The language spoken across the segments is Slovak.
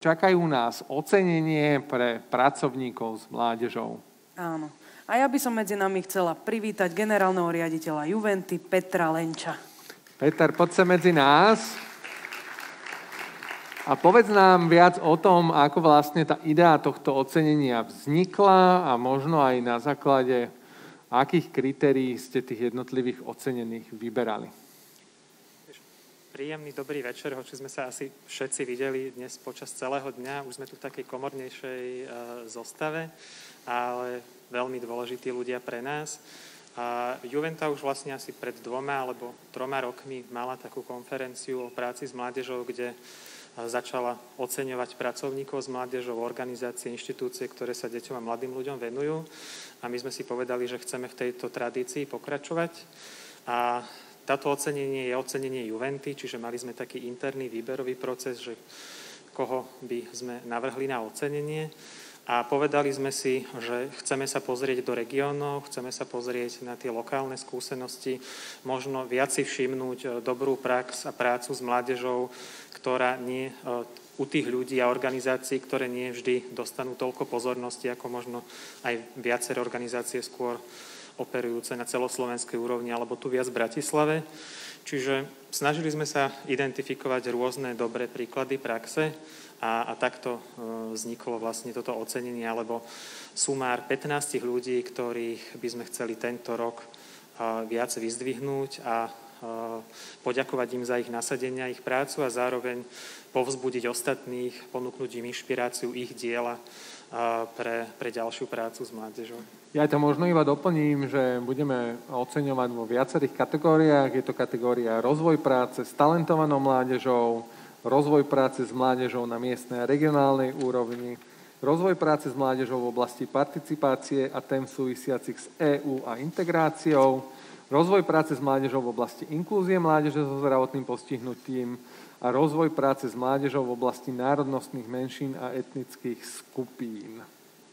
Čakajú nás ocenenie pre pracovníkov s mládežou. Áno. A ja by som medzi nami chcela privítať generálneho riaditeľa Juventy Petra Lenča. Peter, poď sa medzi nás a povedz nám viac o tom, ako vlastne tá idea tohto ocenenia vznikla a možno aj na základe akých kritérií ste tých jednotlivých ocenených vyberali. Príjemný dobrý večer, hoči sme sa asi všetci videli dnes počas celého dňa. Už sme tu v takej komornejšej zostave, ale veľmi dôležití ľudia pre nás. A Juventa už vlastne asi pred 2 alebo 3 rokmi mala takú konferenciu o práci s mládežou, kde začala oceňovať pracovníkov s mládežou, organizácie, inštitúcie, ktoré sa deťom a mladým ľuďom venujú. A my sme si povedali, že chceme v tejto tradícii pokračovať. A táto ocenenie je ocenenie Juventy, čiže mali sme taký interný výberový proces, že koho by sme navrhli na ocenenie. A povedali sme si, že chceme sa pozrieť do regiónov, chceme sa pozrieť na tie lokálne skúsenosti, možno viac si všimnúť dobrú prax a prácu s mládežou, ktorá nie u tých ľudí a organizácií, ktoré nie vždy dostanú toľko pozornosti, ako možno aj viaceré organizácie skôr operujúce na celoslovenskej úrovni alebo tu viac v Bratislave. Čiže snažili sme sa identifikovať rôzne dobré príklady praxe a takto vzniklo vlastne toto ocenenie alebo sumár 15 ľudí, ktorých by sme chceli tento rok viac vyzdvihnúť a poďakovať im za ich nasadenie a ich prácu a zároveň povzbudiť ostatných, ponúknuť im inšpiráciu ich diela pre ďalšiu prácu s mládežou. Ja to možno iba doplním, že budeme oceňovať vo viacerých kategóriách. Je to kategória rozvoj práce s talentovanou mládežou, rozvoj práce s mládežou na miestnej a regionálnej úrovni, rozvoj práce s mládežou v oblasti participácie a tém súvisiacich s EÚ a integráciou, rozvoj práce s mládežou v oblasti inklúzie mládeže so zdravotným postihnutím a rozvoj práce s mládežou v oblasti národnostných menšín a etnických skupín.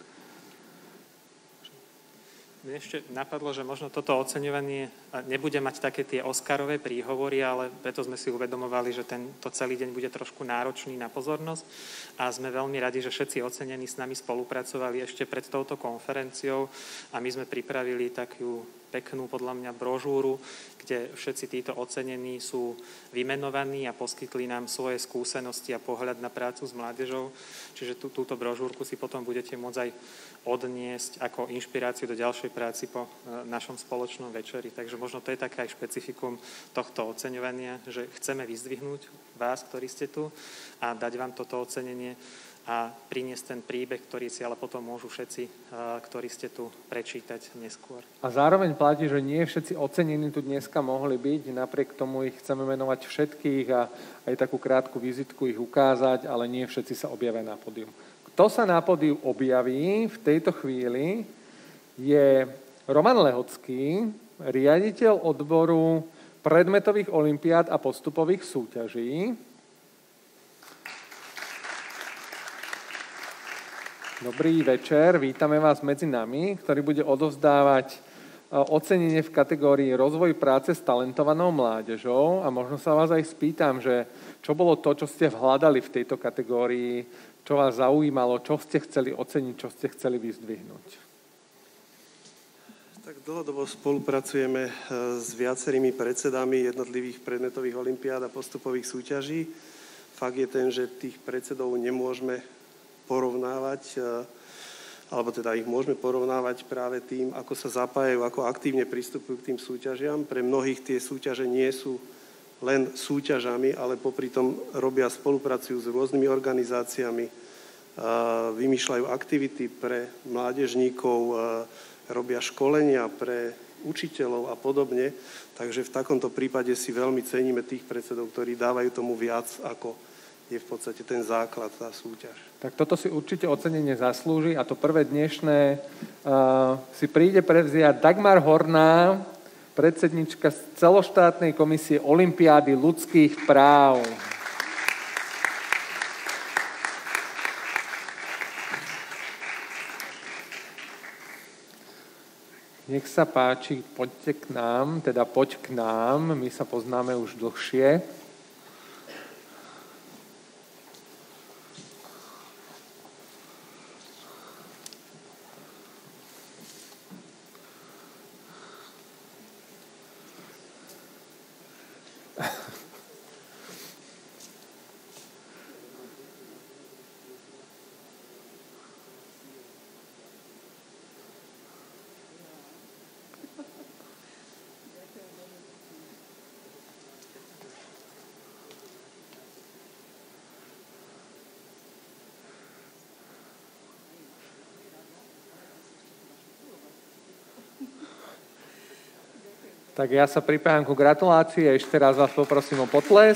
Mne ešte napadlo, že možno toto oceňovanie nebude mať také tie oscarové príhovory, ale preto sme si uvedomovali, že tento celý deň bude trošku náročný na pozornosť a sme veľmi radi, že všetci ocenení s nami spolupracovali ešte pred touto konferenciou a my sme pripravili takú peknú, podľa mňa, brožúru, kde všetci títo ocenení sú vymenovaní a poskytli nám svoje skúsenosti a pohľad na prácu s mládežou. Čiže túto brožúrku si potom budete môcť aj odniesť ako inšpiráciu do ďalšej práci po našom spoločnom večeri. Takže možno to je také aj špecifikum tohto oceňovania, že chceme vyzdvihnúť vás, ktorí ste tu a dať vám toto ocenenie a priniesť ten príbeh, ktorý si ale potom môžu všetci, ktorí ste tu, prečítať neskôr. A zároveň platí, že nie všetci ocenení tu dneska mohli byť, napriek tomu ich chceme menovať všetkých a aj takú krátku vizitku ich ukázať, ale nie všetci sa objavia na pódium. Kto sa na pódiu objaví v tejto chvíli, je Roman Lehocký, riaditeľ odboru predmetových olympiád a postupových súťaží. Dobrý večer, vítame vás medzi nami, ktorý bude odovzdávať ocenenie v kategórii rozvoj práce s talentovanou mládežou a možno sa vás aj spýtam, že čo bolo to, čo ste hľadali v tejto kategórii, čo vás zaujímalo, čo ste chceli oceniť, čo ste chceli vyzdvihnúť. Tak dlhodobo spolupracujeme s viacerými predsedami jednotlivých predmetových olympiád a postupových súťaží. Fakt je ten, že tých predsedov nemôžeme porovnávať, alebo teda ich môžeme porovnávať práve tým, ako sa zapájajú, ako aktívne pristupujú k tým súťažiam. Pre mnohých tie súťaže nie sú len súťažami, ale popri tom robia spolupracujú s rôznymi organizáciami, vymýšľajú aktivity pre mládežníkov, robia školenia pre učiteľov a podobne. Takže v takomto prípade si veľmi ceníme tých predsedov, ktorí dávajú tomu viac, ako je v podstate ten základ, tá súťaž. Tak toto si určite ocenenie zaslúži a to prvé dnešné si príde prevziať Dagmar Horná, predsednička celoštátnej komisie Olympiády ľudských práv. Nech sa páči, poďte k nám, teda poď k nám, my sa poznáme už dlhšie. Tak ja sa pripájam ku gratulácii a ešte raz vás poprosím o potles.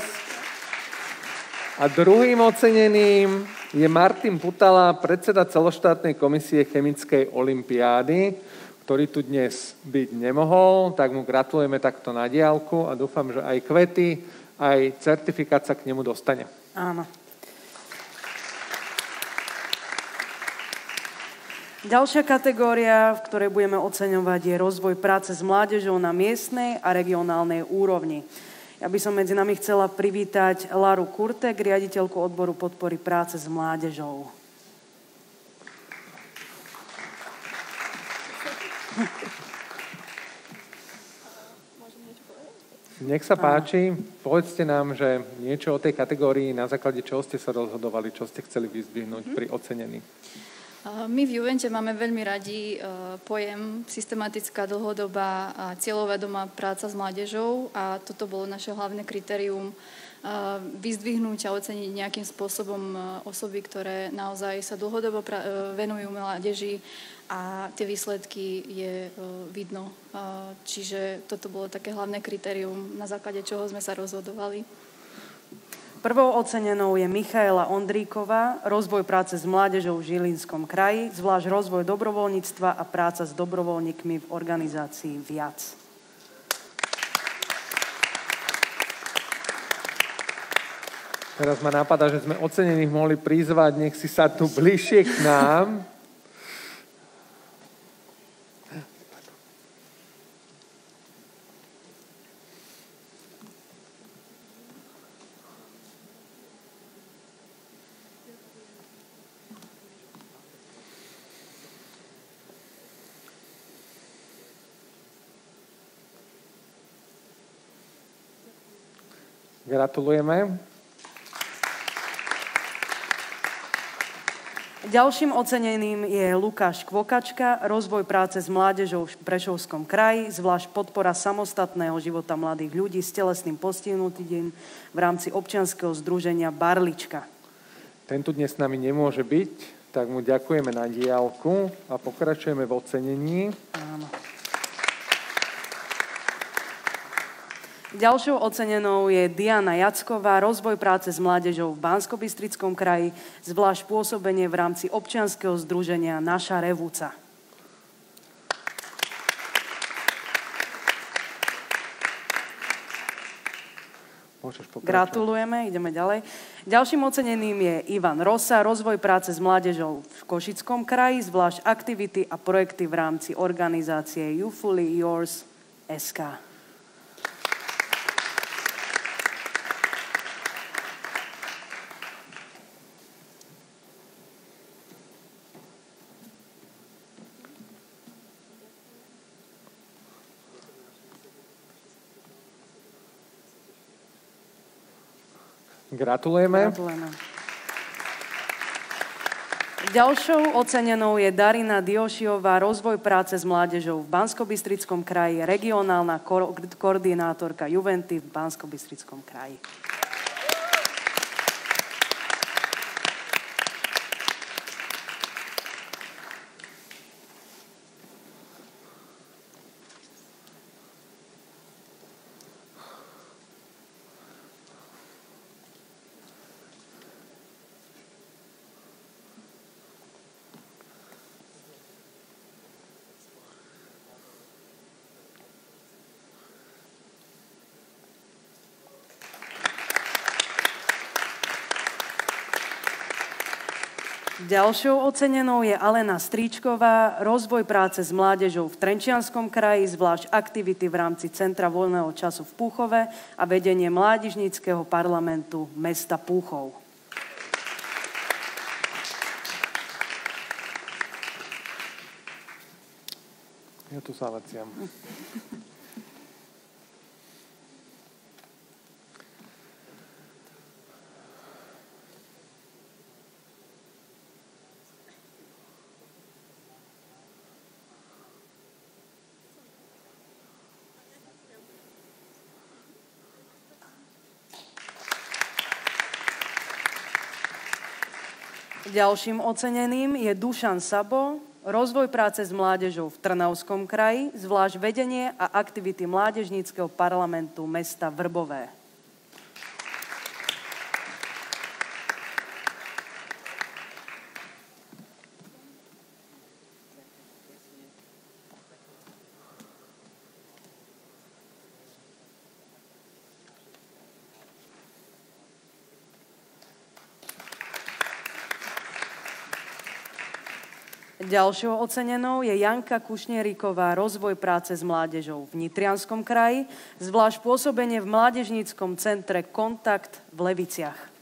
A druhým oceneným je Martin Putala, predseda celoštátnej komisie chemickej olympiády, ktorý tu dnes byť nemohol, tak mu gratulujeme takto na diaľku a dúfam, že aj kvety, aj certifikát sa k nemu dostane. Áno. Ďalšia kategória, v ktorej budeme oceňovať, je rozvoj práce s mládežou na miestnej a regionálnej úrovni. Ja by som medzi nami chcela privítať Laru Kurtek, riaditeľku odboru podpory práce s mládežou. Nech sa páči, povedzte nám, že niečo o tej kategórii, na základe čoho ste sa rozhodovali, čo ste chceli vyzdvihnúť pri ocenení. My v Juvente máme veľmi radi pojem systematická, dlhodobá a cieľovedomá práca s mládežou a toto bolo naše hlavné kritérium vyzdvihnúť a oceniť nejakým spôsobom osoby, ktoré naozaj sa dlhodobo venujú mládeži a tie výsledky je vidno. Čiže toto bolo také hlavné kritérium, na základe čoho sme sa rozhodovali. Prvou ocenenou je Michaela Ondríková, rozvoj práce s mládežou v Žilinskom kraji, zvlášť rozvoj dobrovoľníctva a práca s dobrovoľníkmi v organizácii Viac. Teraz ma napadá, že sme ocenených mohli prizvať, nech si sadnú bližšie k nám. Gratulujeme. Ďalším oceneným je Lukáš Kvokačka, rozvoj práce s mládežou v Prešovskom kraji, zvlášť podpora samostatného života mladých ľudí s telesným postihnutím v rámci občianskeho združenia Barlička. Ten tu dnes s nami nemôže byť, tak mu ďakujeme na diaľku a pokračujeme v ocenení. Áno. Ďalšou ocenenou je Diana Jacková, rozvoj práce s mládežou v Banskobystrickom kraji, zvlášť pôsobenie v rámci občianskeho združenia Naša Revúca. Gratulujeme, ideme ďalej. Ďalším oceneným je Ivan Rosa, rozvoj práce s mládežou v Košickom kraji, zvlášť aktivity a projekty v rámci organizácie Youthfully Yours SK. Gratulujeme. Ďalšou ocenenou je Darina Diošiová, rozvoj práce s mládežou v Banskobystrickom kraji, regionálna koordinátorka Juventy v Banskobystrickom kraji. Ďalšou ocenenou je Alena Stríčková, rozvoj práce s mládežou v Trenčianskom kraji, zvlášť aktivity v rámci Centra voľného času v Púchove a vedenie mládežníckeho parlamentu mesta Púchov. Ja tu sa vraciam. Ďalším oceneným je Dušan Sabo, rozvoj práce s mládežou v Trnavskom kraji, zvlášť vedenie a aktivity mládežníckeho parlamentu mesta Vrbové. Ďalšou ocenenou je Janka Kušnieríková, rozvoj práce s mládežou v Nitrianskom kraji, zvlášť pôsobenie v mládežníckom centre Kontakt v Leviciach.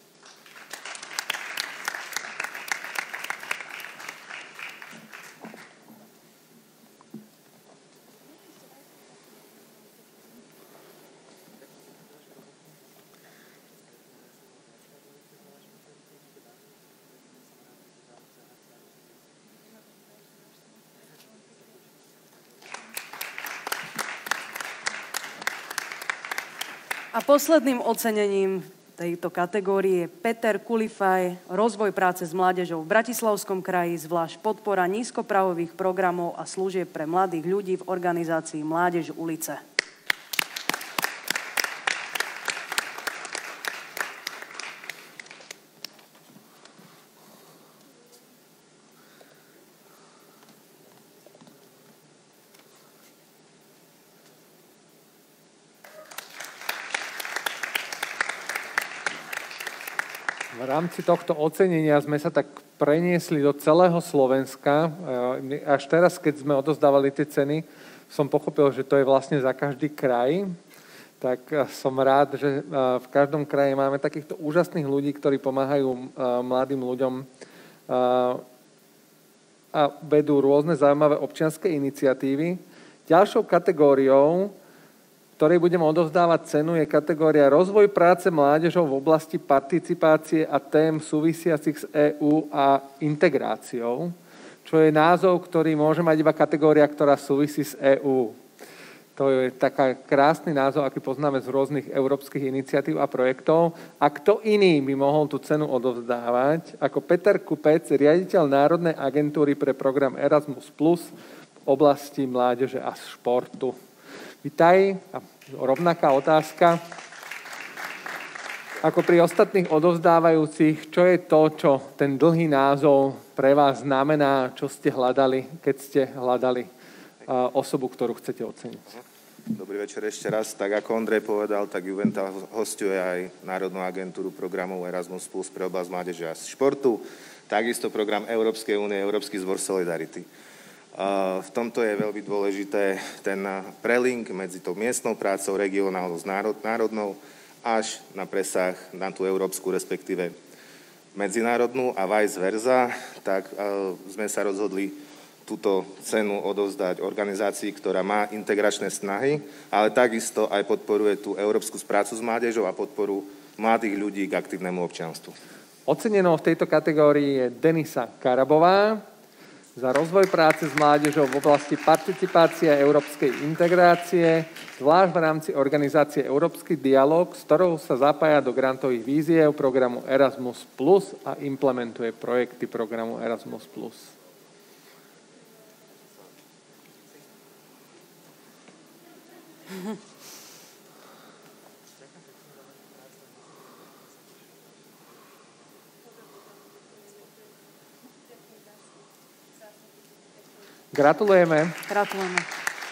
A posledným ocenením tejto kategórie je Peter Kulifaj, rozvoj práce s mládežou v Bratislavskom kraji, zvlášť podpora nízkoprahových programov a služieb pre mladých ľudí v organizácii Mládež ulice. V rámci tohto ocenenia sme sa tak preniesli do celého Slovenska. Až teraz, keď sme odozdávali tie ceny, som pochopil, že to je vlastne za každý kraj. Tak som rád, že v každom kraji máme takýchto úžasných ľudí, ktorí pomáhajú mladým ľuďom a vedú rôzne zaujímavé občianske iniciatívy. Ďalšou kategóriou, ktorej budeme odovzdávať cenu, je kategória rozvoj práce mládežou v oblasti participácie a tém súvisiacich s EÚ a integráciou, čo je názov, ktorý môže mať iba kategória, ktorá súvisí s EÚ. To je taká krásny názov, aký poznáme z rôznych európskych iniciatív a projektov. A kto iný by mohol tú cenu odovzdávať, ako Peter Kupec, riaditeľ Národnej agentúry pre program Erasmus Plus v oblasti mládeže a športu. Vitaj. A rovnaká otázka. Ako pri ostatných odovzdávajúcich, čo je to, čo ten dlhý názov pre vás znamená, čo ste hľadali, keď ste hľadali osobu, ktorú chcete oceniť? Dobrý večer ešte raz. Tak ako Ondrej povedal, tak Juventa hosťuje aj Národnú agentúru programov Erasmus Plus pre oblasť mládeže a športu, takisto program Európskej únie, Európsky zbor Solidarity. V tomto je veľmi dôležité ten prelink medzi tou miestnou prácou, regionálnou s národnou, až na presah na tú európsku, respektíve medzinárodnú a vice versa, tak sme sa rozhodli túto cenu odovzdať organizácii, ktorá má integračné snahy, ale takisto aj podporuje tú európsku prácu s mládežou a podporu mladých ľudí k aktívnemu občianstvu. Ocenenou v tejto kategórii je Denisa Karabová za rozvoj práce s mládežou v oblasti participácie a európskej integrácie, zvlášť v rámci organizácie Európsky dialog, s ktorou sa zapája do grantových víziev programu Erasmus Plus a implementuje projekty programu Erasmus Plus. Gratulujeme. Gratulujeme.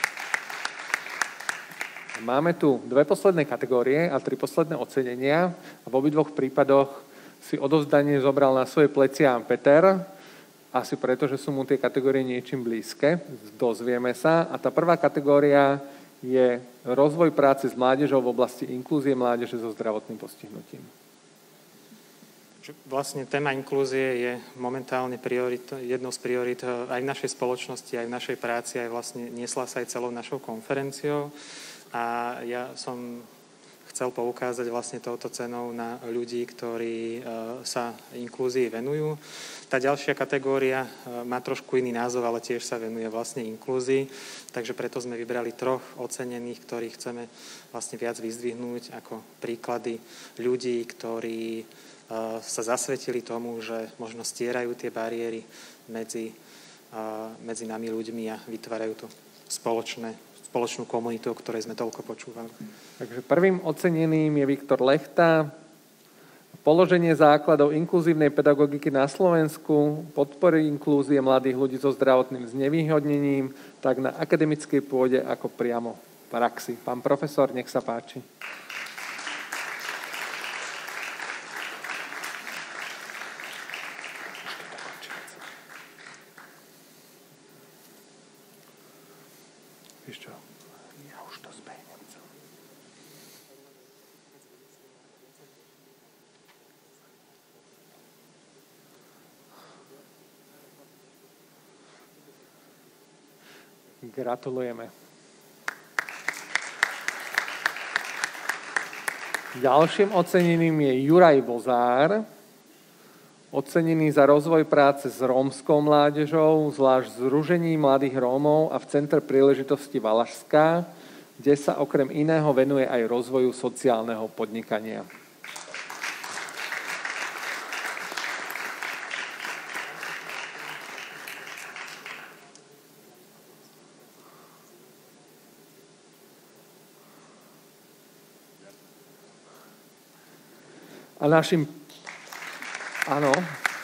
Máme tu 2 posledné kategórie a 3 posledné ocenenia. A v obidvoch prípadoch si odovzdanie zobral na svoje plecia Peter, asi preto, že sú mu tie kategórie niečím blízke. Dozvieme sa. A tá prvá kategória je rozvoj práce s mládežou v oblasti inklúzie mládeže so zdravotným postihnutím. Vlastne téma inklúzie je momentálne jednou z priorit aj v našej spoločnosti, aj v našej práci, aj vlastne niesla sa aj celou našou konferenciou. A ja som chcel poukázať vlastne touto cenou na ľudí, ktorí sa inklúzii venujú. Tá ďalšia kategória má trošku iný názov, ale tiež sa venuje vlastne inklúzii, takže preto sme vybrali 3 ocenených, ktorých chceme vlastne viac vyzdvihnúť ako príklady ľudí, ktorí sa zasvetili tomu, že možno stierajú tie bariéry medzi medzi nami ľuďmi a vytvárajú tu spoločnú komunitu, o ktorej sme toľko počúvali. Takže prvým oceneným je Viktor Lechta. Položenie základov inkluzívnej pedagogiky na Slovensku, podpory inklúzie mladých ľudí so zdravotným znevýhodnením, tak na akademickej pôde ako priamo v praxi. Pán profesor, nech sa páči. Gratulujeme. Ďalším ocenením je Juraj Vozár, ocenený za rozvoj práce s rómskou mládežou, zvlášť v Združení mladých Rómov a v Centre príležitosti Valašská, kde sa okrem iného venuje aj rozvoju sociálneho podnikania. A áno,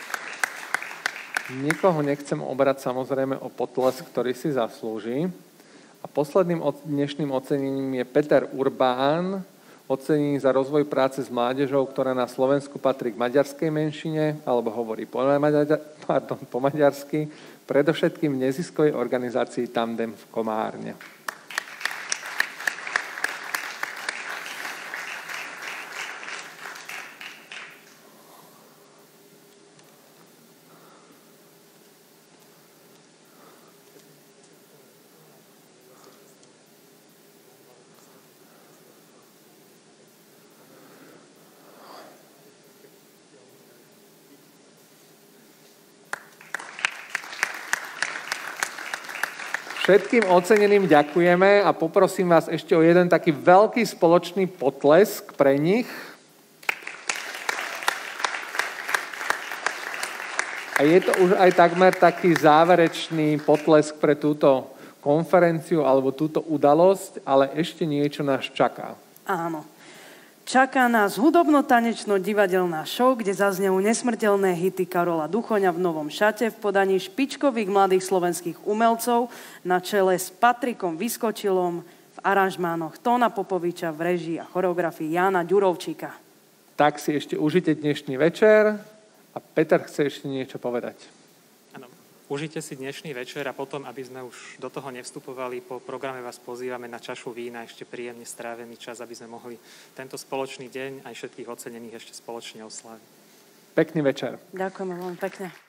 nikoho nechcem obrať samozrejme o potlesk, ktorý si zaslúži. A posledným dnešným ocenením je Peter Urbán, ocenený za rozvoj práce s mládežou, ktorá na Slovensku patrí k maďarskej menšine, alebo hovorí po maďarsky, predovšetkým v neziskovej organizácii Tandem v Komárne. Všetkým oceneným ďakujeme a poprosím vás ešte o jeden taký veľký spoločný potlesk pre nich. A je to už aj takmer taký záverečný potlesk pre túto konferenciu alebo túto udalosť, ale ešte niečo nás čaká. Áno. Čaká nás hudobno-tanečno-divadelná show, kde zaznejú nesmrteľné hity Karola Duchoňa v novom šate v podaní špičkových mladých slovenských umelcov na čele s Patrikom Vyskočilom v aranžmánoch Tóna Popoviča v režii a choreografii Jána Ďurovčíka. Tak si ešte užite dnešný večer a Peter chce ešte niečo povedať. Áno, užite si dnešný večer a potom, aby sme už do toho nevstupovali, po programe vás pozývame na čašu vína, ešte príjemne strávený čas, aby sme mohli tento spoločný deň aj všetkých ocenených ešte spoločne osláviť. Pekný večer. Ďakujeme veľmi pekne.